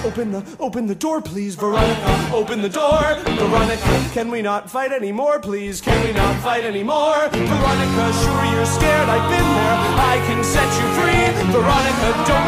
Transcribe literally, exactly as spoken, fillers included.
Open the, open the door, please, Veronica. Open the door. Veronica, can we not fight anymore, please? Can we not fight anymore? Veronica, sure you're scared, I've been there. I can set you free. Veronica, don't